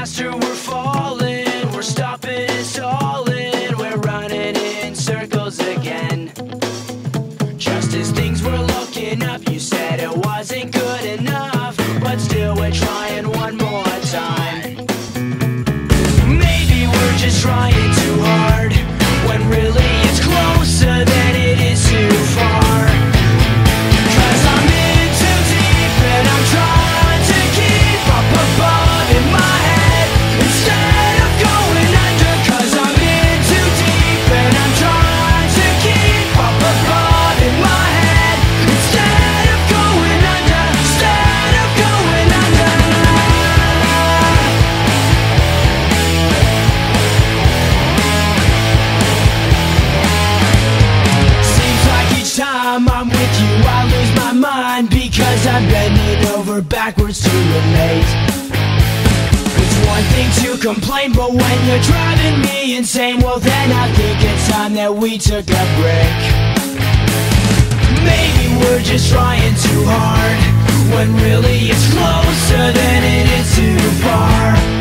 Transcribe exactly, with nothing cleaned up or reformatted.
faster we're falling, we're stopping and stalling, we're running in circles again. Just as things were looking up, you said it wasn't good enough, but still we're trying one more time. Maybe we're just trying too hard, when really it's closer than it is too far. Cause I'm in too deep and I'm trying to keep up above in my head instead of going under. Cause I'm in too deep and I'm trying to keep up above in my head instead of going under, instead of going under. Seems like each time I'm with you I lose my mind, because I'm bending over backwards to relate. It's one thing to complain, but when you're driving me insane, well then I think it's time that we took a break. Maybe we're just trying too hard, when really it's closer than it is too far.